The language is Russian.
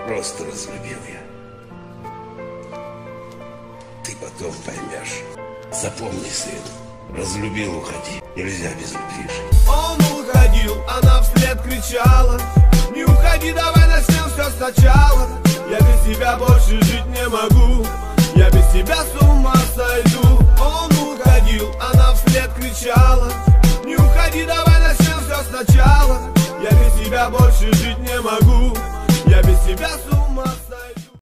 Просто разлюбил я. Ты потом поймешь. Запомни, сын, разлюбил, уходи. Нельзя без любви жить. Он уходил, она вслед кричала: не уходи, давай начнем все сначала. Я без тебя больше жить не могу, я без тебя с ума сойду. Он уходил, она вслед кричала: не уходи, давай начнем все сначала. Я без тебя больше жить не могу, я без тебя с ума сойду.